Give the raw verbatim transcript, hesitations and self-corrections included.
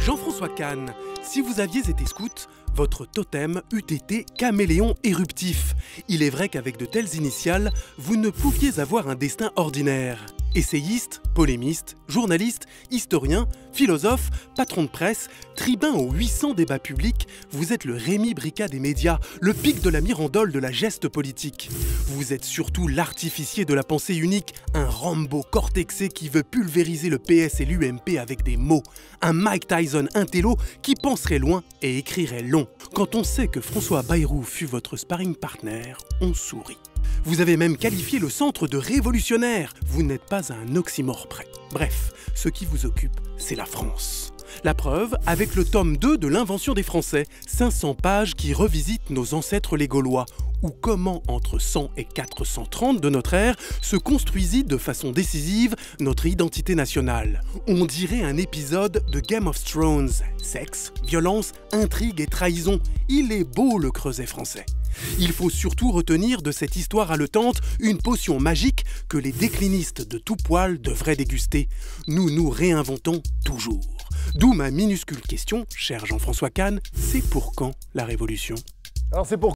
Jean-François Kahn, si vous aviez été scout, votre totem eût été caméléon éruptif. Il est vrai qu'avec de telles initiales, vous ne pouviez avoir un destin ordinaire. Essayiste, polémiste, journaliste, historien, philosophe, patron de presse, tribun aux huit cents débats publics, vous êtes le Rémi Brichat des médias, le pic de la Mirandole de la geste politique. Vous êtes surtout l'artificier de la pensée unique, un Rambo cortexé qui veut pulvériser le P S et l'U M P avec des mots, un Mike Tyson intello qui penserait loin et écrirait long. Quand on sait que François Bayrou fut votre sparring partner, on sourit. Vous avez même qualifié le centre de révolutionnaire. Vous n'êtes pas à un oxymore près. Bref, ce qui vous occupe, c'est la France. La preuve, avec le tome deux de l'Invention des Français, cinq cents pages qui revisitent nos ancêtres les Gaulois, ou comment entre cent et quatre cent trente de notre ère se construisit de façon décisive notre identité nationale. On dirait un épisode de Game of Thrones. Sexe, violence, intrigue et trahison. Il est beau le creuset français. Il faut surtout retenir de cette histoire haletante une potion magique que les déclinistes de tout poil devraient déguster. Nous nous réinventons toujours. D'où ma minuscule question, cher Jean-François Kahn, c'est pour quand la Révolution ? Alors c'est pour